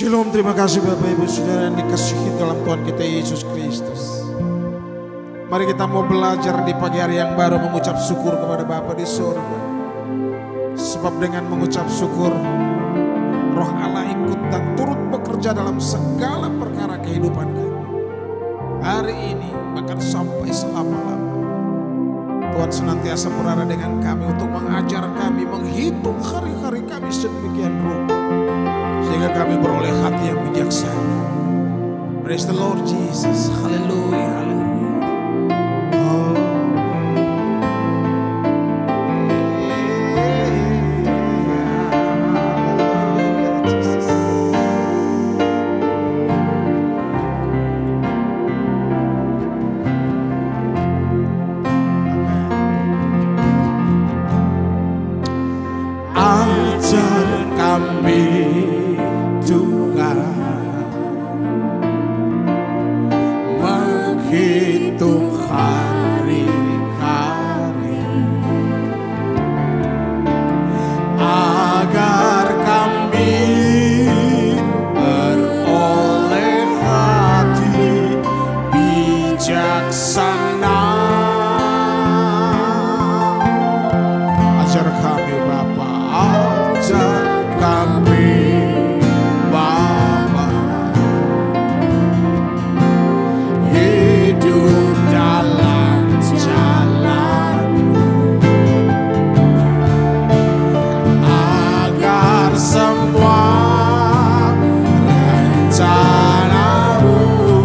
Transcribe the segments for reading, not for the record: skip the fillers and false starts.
Shalom, terima kasih Bapak Ibu Saudara yang dikasihi dalam Tuhan kita Yesus Kristus. Mari kita mau belajar di pagi hari yang baru mengucap syukur kepada Bapa di surga. Sebab dengan mengucap syukur, Roh Allah ikut dan turut bekerja dalam segala perkara kehidupan kami. Hari ini bahkan sampai selama-lamanya. Tuhan senantiasa berada dengan kami untuk mengajar kami, menghitung hari-hari kami sedemikian rupa. Sehingga kami beroleh hati yang bijaksana. Praise the Lord Jesus. Haleluya, haleluya. Oh. Ajar kami Tuhan menghitung hari-hari agar kami beroleh hati bijaksana. Ajar kami Bapa, ajar kami Bapa, hidup dalam jalan-Mu, agar semua rencana-Mu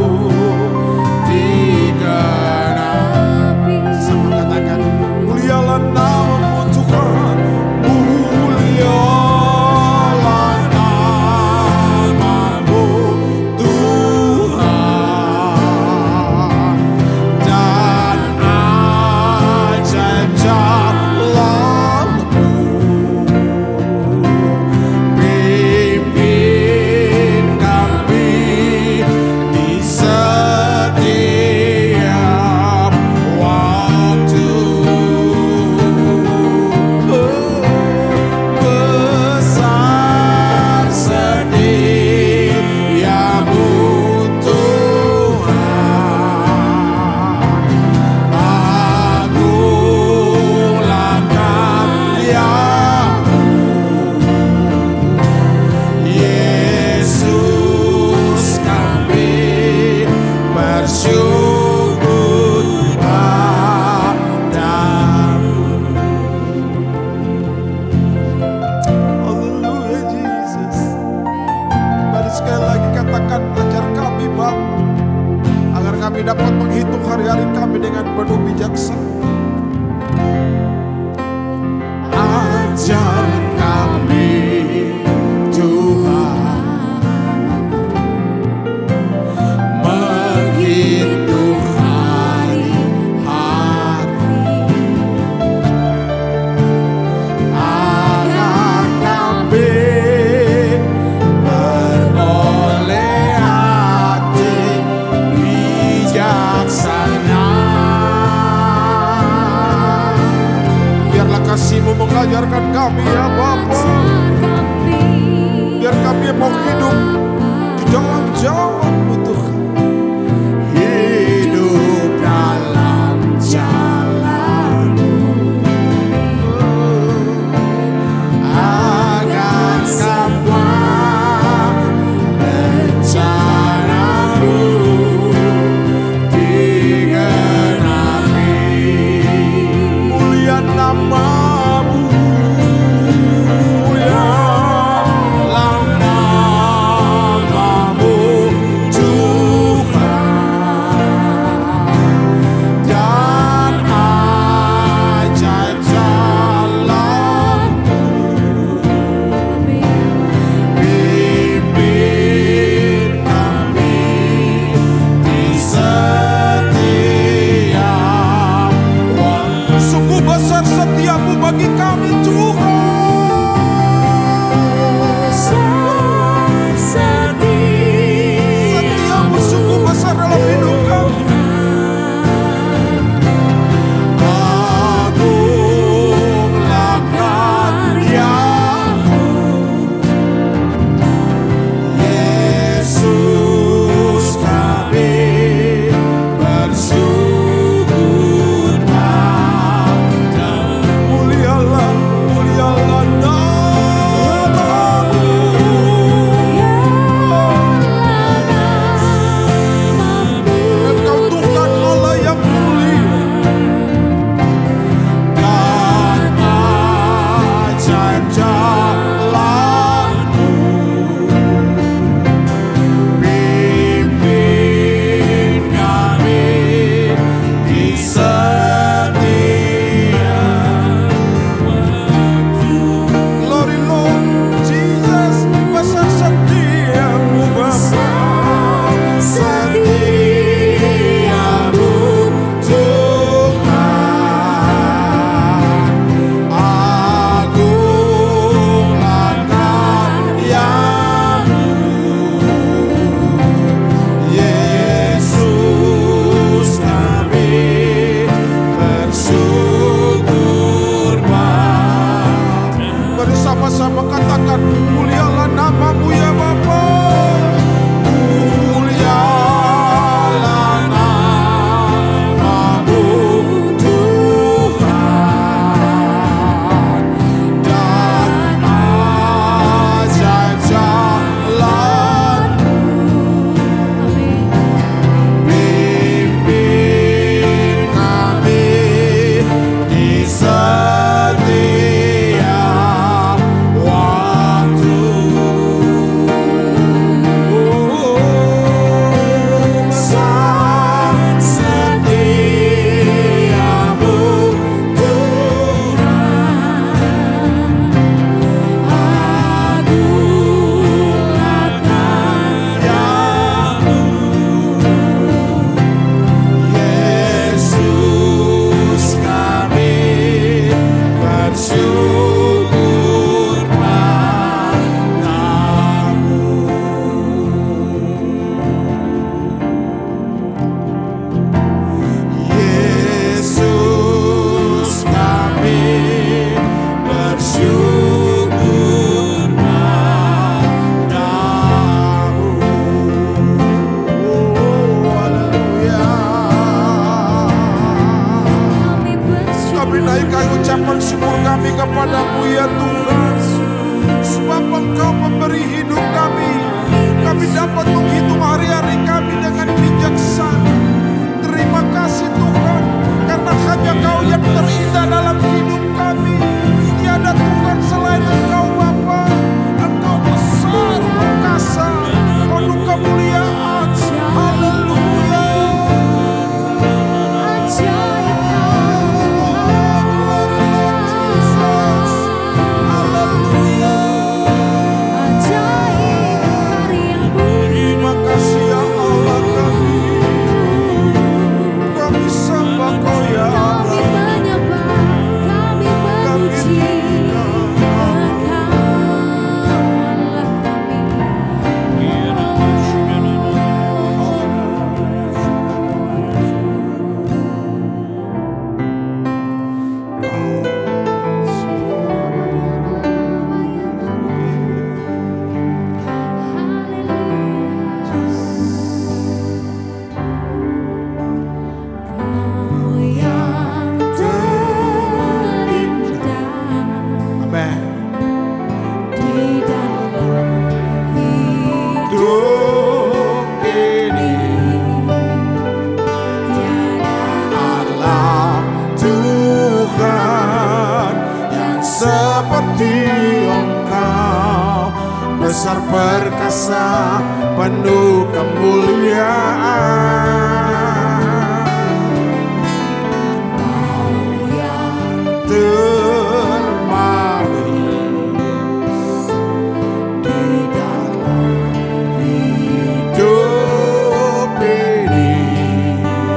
digenapi. Sama katakan, mulialah nama-Mu Tuhan, mulialah nama-Mu Tuhan, dan ajaib jalan-Mu. Pimpin kami di setiap waktu. Besar setiamu Tuhan, agunglah karya-Mu. Yesus, kami bersyukur padamu. Haleluya Jesus. Mari sekali lagi katakan, ajar kami Bapa, agar kami dapat menghitung hari-hari kami dengan penuh bijaksana. Ajar kami Tuhan menghitung hari-hari agar kami beroleh hati bijaksana. Biarlah kasih-Mu mengajarkan kami ya Bapa, biar kami mau hidup di dalam jalan-Mu Tuhan, hidup dalam jalan-Mu, agar semua rencana-Mu digenapi. Mulia nama-Mu, mulialah nama-Mu Tuhan. mengucapkan syukur kami kepadamu ya Tuhan. Sebab Engkau memberi hidup kami. Kami dapat menghitung hari-hari kami dengan bijaksana. Terima kasih Tuhan, karena hanya Kau yang terindah dalam hidup kami. Tiada Tuhan selain Engkau Bapa. Engkau besar, perkasa, penuh kemuliaan. Haleluya. Terima kasih ya Allah kami. Kami sembah Kau ya Allah. Kami besar perkasa, penuh kemuliaan. Kau yang termanis di dalam hidup ini.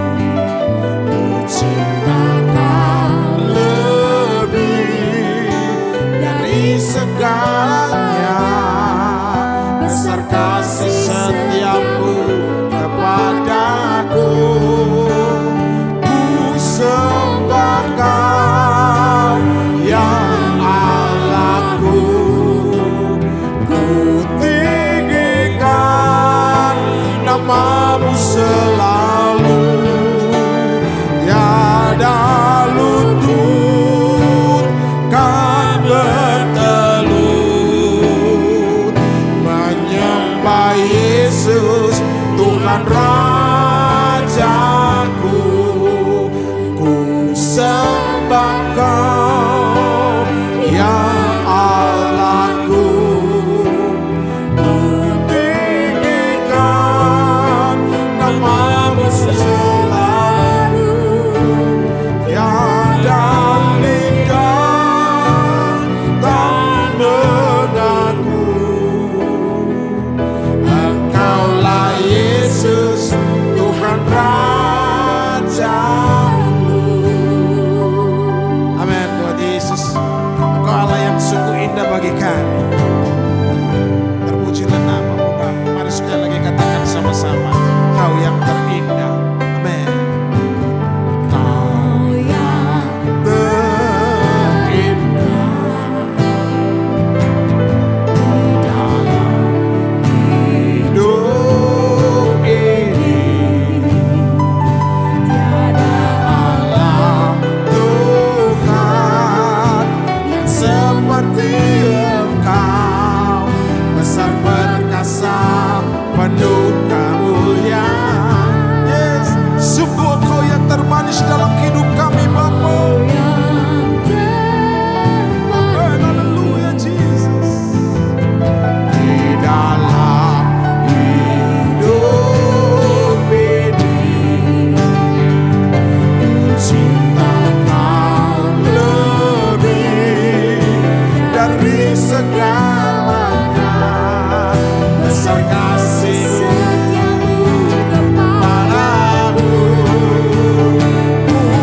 Cintakan lebih dari segalanya. Besar kasih setiamu kepadaku. Ku sembah Kau yang Allahku. Ku tinggikan namamu selalu. Tiada lutut kan bertelut menyembah Yesus Tuhan Rajaku. Ku sembah Kau yang Allahku. Ku tinggikan namamu selalu. Tiada lidah tak mengaku. Engkaulah Yesus Tuhan Rajaku. Amin. Tuhan Yesus, Engkau Allah yang sungguh indah bagi kami. Terpujilah namamu Bapa. Mari sekali lagi katakan sama-sama, Kau yang terindah. Amin. Kau yang terindah di dalam hidup ini. Tiada Allah Tuhan yang seperti Engkau. Besar perkasa, penuh kemuliaan. Yes, sungguh Engkau yang termanis dalam hidup kami Bapa. Haleluya Jesus. Di dalam hidup ini, cinta Kau lebih dari segalanya. Besar kasih-Mu kepadaku. Ku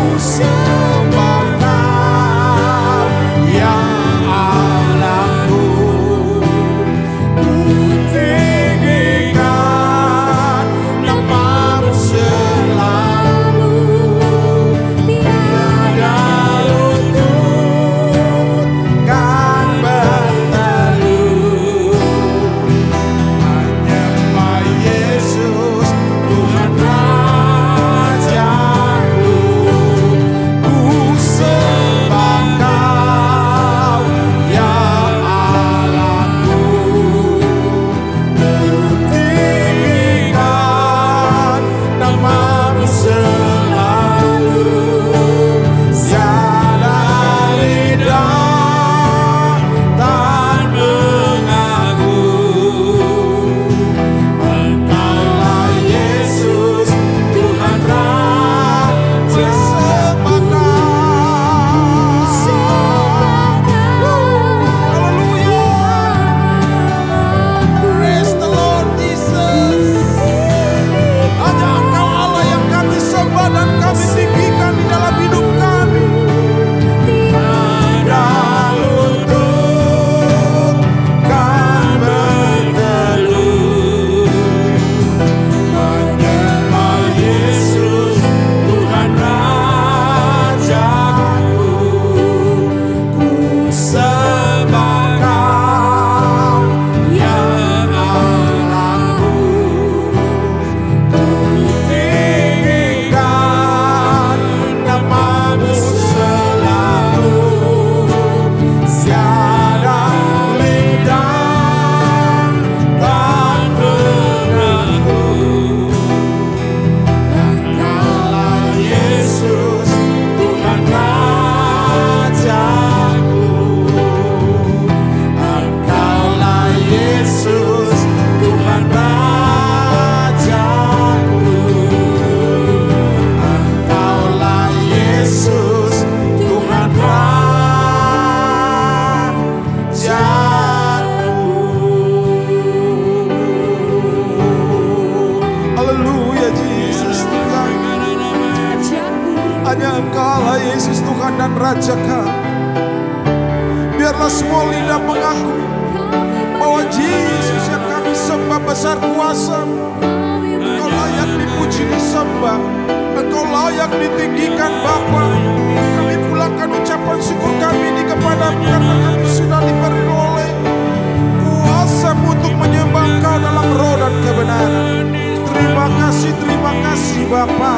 Hanya Engkau-lah Yesus Tuhan dan Raja kami. Biarlah semua lidah mengaku bahwa Yesus yang kami sembah besar kuasa. Engkau layak dipuji disembah, Engkau layak ditinggikan Bapa. Kami pulangkan ucapan syukur kami ini kepadamu karena kami sudah diberi oleh kuasa untuk menyembah Engkau dalam roh dan kebenaran. Terima kasih Bapa.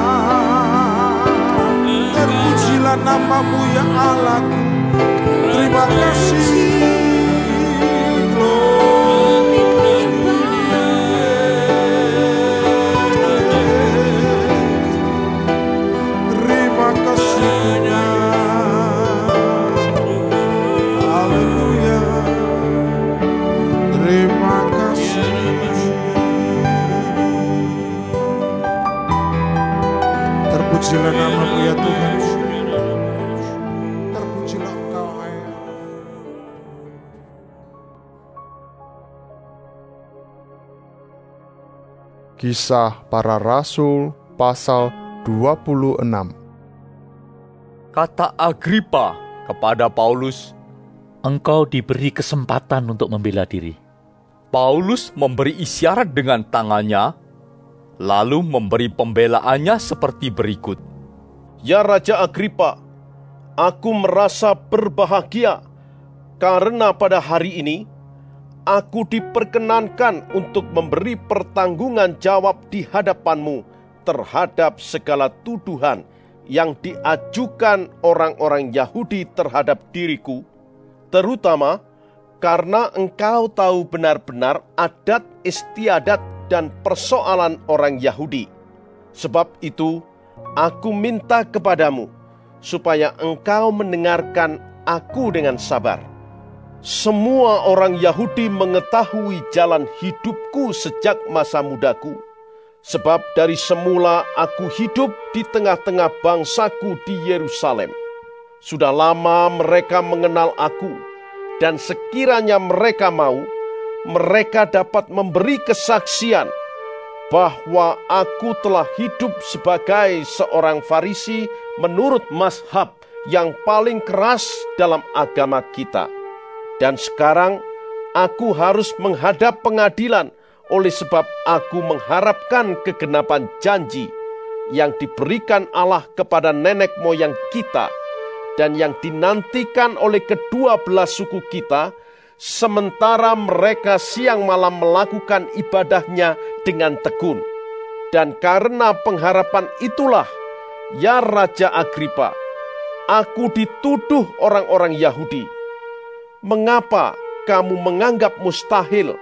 Terpujilah namamu ya Allahku. Terima kasih. Terpujilah namamu ya Tuhan. Terpujilah Engkau ayah. Kisah Para Rasul pasal 26. Kata Agripa kepada Paulus, engkau diberi kesempatan untuk membela diri. Paulus memberi isyarat dengan tangannya, lalu memberi pembelaannya seperti berikut. Ya Raja Agripa, aku merasa berbahagia karena pada hari ini aku diperkenankan untuk memberi pertanggungan jawab di hadapanmu terhadap segala tuduhan yang diajukan orang-orang Yahudi terhadap diriku, terutama karena engkau tahu benar-benar adat istiadat dan persoalan orang Yahudi. Sebab itu, aku minta kepadamu supaya engkau mendengarkan aku dengan sabar. Semua orang Yahudi mengetahui jalan hidupku sejak masa mudaku. Sebab dari semula aku hidup di tengah-tengah bangsaku di Yerusalem. Sudah lama mereka mengenal aku, dan sekiranya mereka mau, mereka dapat memberi kesaksian bahwa aku telah hidup sebagai seorang Farisi menurut mazhab yang paling keras dalam agama kita. Dan sekarang aku harus menghadap pengadilan oleh sebab aku mengharapkan kegenapan janji yang diberikan Allah kepada nenek moyang kita dan yang dinantikan oleh kedua belah suku kita, sementara mereka siang malam melakukan ibadahnya dengan tekun. Dan karena pengharapan itulah, ya Raja Agripa, aku dituduh orang-orang Yahudi. Mengapa kamu menganggap mustahil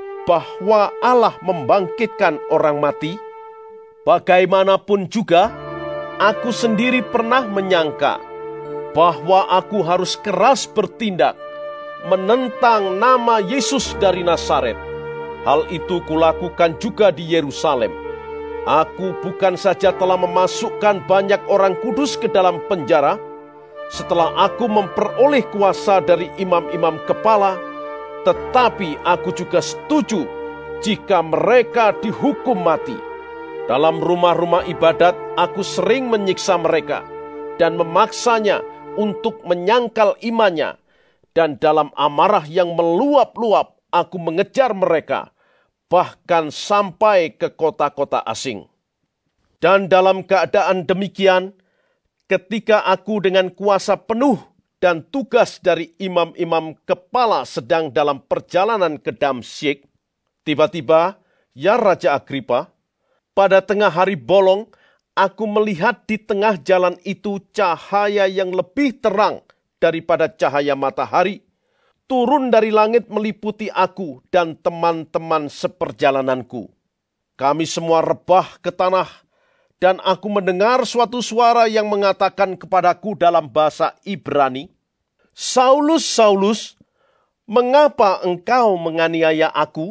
bahwa Allah membangkitkan orang mati? Bagaimanapun juga, aku sendiri pernah menyangka bahwa aku harus keras bertindak menentang nama Yesus dari Nazaret. Hal itu kulakukan juga di Yerusalem. Aku bukan saja telah memasukkan banyak orang kudus ke dalam penjara, setelah aku memperoleh kuasa dari imam-imam kepala, tetapi aku juga setuju jika mereka dihukum mati. Dalam rumah-rumah ibadat, aku sering menyiksa mereka dan memaksanya untuk menyangkal imannya. Dan dalam amarah yang meluap-luap, aku mengejar mereka, bahkan sampai ke kota-kota asing. Dan dalam keadaan demikian, ketika aku dengan kuasa penuh dan tugas dari imam-imam kepala sedang dalam perjalanan ke Damsyik, tiba-tiba, ya Raja Agripa, pada tengah hari bolong, aku melihat di tengah jalan itu cahaya yang lebih terang daripada cahaya matahari, turun dari langit meliputi aku dan teman-teman seperjalananku. Kami semua rebah ke tanah, dan aku mendengar suatu suara yang mengatakan kepadaku dalam bahasa Ibrani, "Saulus, Saulus, mengapa engkau menganiaya aku?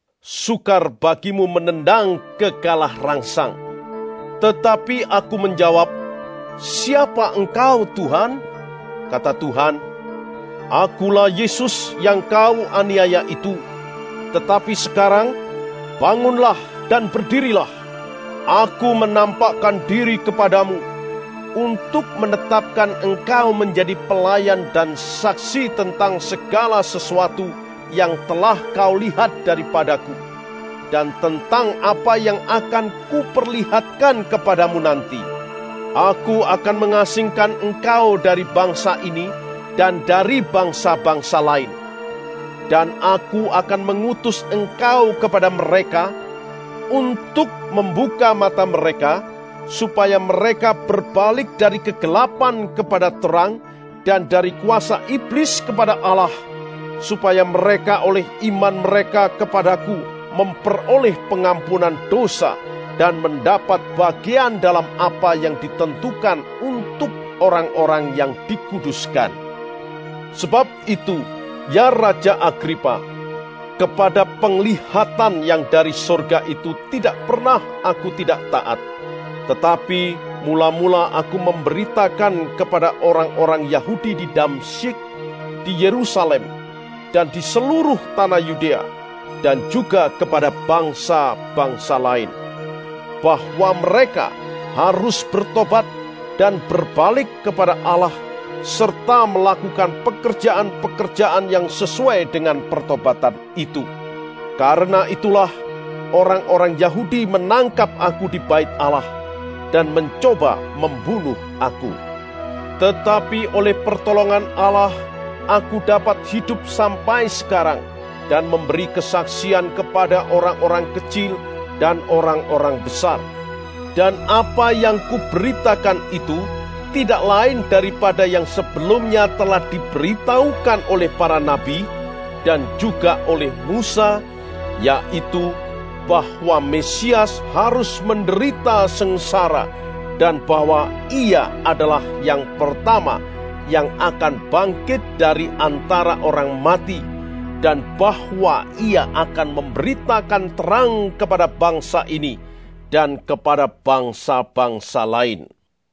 Sukar bagimu menendang kegalah rangsang." Tetapi aku menjawab, "Siapa engkau, Tuhan?" Kata Tuhan, "Akulah Yesus yang kau aniaya itu. Tetapi sekarang, bangunlah dan berdirilah. Aku menampakkan diri kepadamu." untuk menetapkan engkau menjadi pelayan dan saksi tentang segala sesuatu yang telah kau lihat daripadaku, dan tentang apa yang akan kuperlihatkan kepadamu nanti. Aku akan mengasingkan engkau dari bangsa ini dan dari bangsa-bangsa lain. Dan aku akan mengutus engkau kepada mereka untuk membuka mata mereka, supaya mereka berbalik dari kegelapan kepada terang dan dari kuasa iblis kepada Allah, supaya mereka oleh iman mereka kepadaku memperoleh pengampunan dosa dan mendapat bagian dalam apa yang ditentukan untuk orang-orang yang dikuduskan. Sebab itu, ya Raja Agripa, kepada penglihatan yang dari sorga itu tidak pernah aku tidak taat. Tetapi mula-mula aku memberitakan kepada orang-orang Yahudi di Damsyik, di Yerusalem, dan di seluruh tanah Yudea, dan juga kepada bangsa-bangsa lain, bahwa mereka harus bertobat dan berbalik kepada Allah, serta melakukan pekerjaan-pekerjaan yang sesuai dengan pertobatan itu. Karena itulah orang-orang Yahudi menangkap aku di bait Allah dan mencoba membunuh aku. Tetapi oleh pertolongan Allah, aku dapat hidup sampai sekarang dan memberi kesaksian kepada orang-orang kecil dan orang-orang besar. Dan apa yang kuberitakan itu tidak lain daripada yang sebelumnya telah diberitahukan oleh para nabi dan juga oleh Musa, yaitu bahwa Mesias harus menderita sengsara dan bahwa ia adalah yang pertama yang akan bangkit dari antara orang mati, dan bahwa ia akan memberitakan terang kepada bangsa ini dan kepada bangsa-bangsa lain.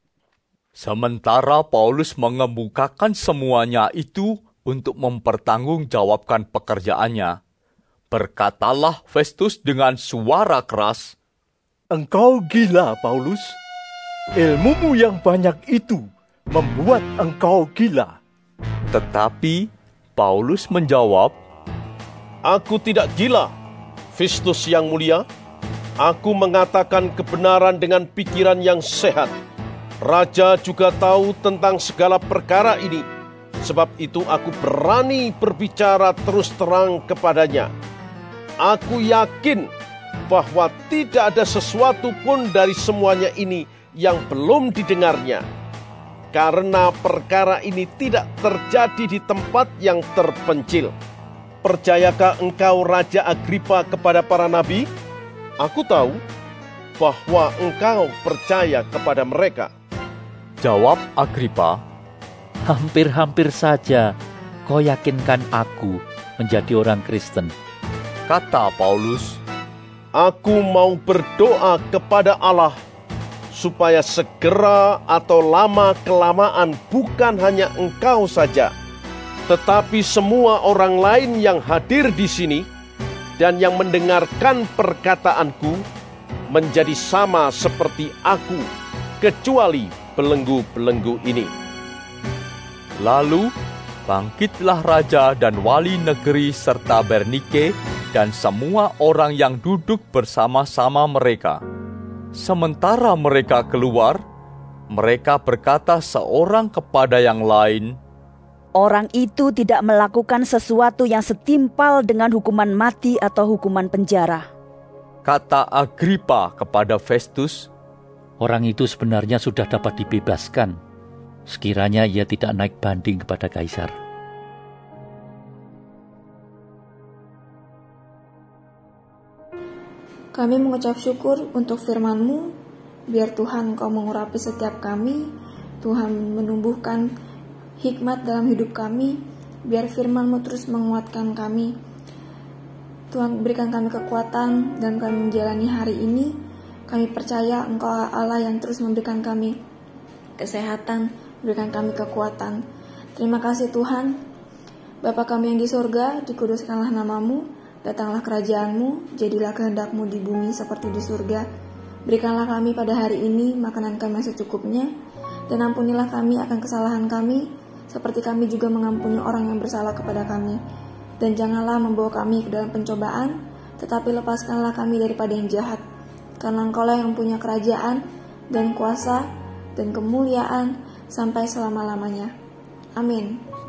Sementara Paulus mengemukakan semuanya itu untuk mempertanggungjawabkan pekerjaannya, berkatalah Festus dengan suara keras, "Engkau gila, Paulus. Ilmumu yang banyak itu membuat engkau gila." Tetapi Paulus menjawab, "Aku tidak gila, Festus yang mulia. Aku mengatakan kebenaran dengan pikiran yang sehat. Raja juga tahu tentang segala perkara ini. Sebab itu aku berani berbicara terus terang kepadanya. Aku yakin bahwa tidak ada sesuatu pun dari semuanya ini yang belum didengarnya. Karena perkara ini tidak terjadi di tempat yang terpencil. Percayakah engkau, Raja Agripa, kepada para nabi? Aku tahu bahwa engkau percaya kepada mereka." Jawab Agripa, Hampir-hampir saja kau yakinkan aku menjadi orang Kristen. kata Paulus, "Aku mau berdoa kepada Allah supaya segera atau lama-kelamaan bukan hanya engkau saja, tetapi semua orang lain yang hadir di sini dan yang mendengarkan perkataanku menjadi sama seperti aku, kecuali belenggu-belenggu ini." Lalu bangkitlah raja dan wali negeri serta Bernike dan semua orang yang duduk bersama-sama mereka. Sementara mereka keluar, mereka berkata seorang kepada yang lain, "Orang itu tidak melakukan sesuatu yang setimpal dengan hukuman mati atau hukuman penjara." Kata Agripa kepada Festus, Orang itu sebenarnya sudah dapat dibebaskan, sekiranya ia tidak naik banding kepada Kaisar. Kami mengucap syukur untuk firman-Mu. Biar Tuhan Engkau mengurapi setiap kami. Tuhan menumbuhkan hikmat dalam hidup kami. Biar firman-Mu terus menguatkan kami. Tuhan berikan kami kekuatan dan kami menjalani hari ini. Kami percaya Engkau Allah yang terus memberikan kami kesehatan, berikan kami kekuatan. Terima kasih Tuhan. Bapa kami yang di surga, dikuduskanlah nama-Mu, datanglah kerajaan-Mu, jadilah kehendak-Mu di bumi seperti di surga. Berikanlah kami pada hari ini makanan kami yang secukupnya, Dan ampunilah kami akan kesalahan kami, seperti kami juga mengampuni orang yang bersalah kepada kami. Dan janganlah membawa kami ke dalam pencobaan, tetapi lepaskanlah kami daripada yang jahat. Karena Engkaulah yang punya kerajaan, dan kuasa, dan kemuliaan, sampai selama-lamanya. Amin.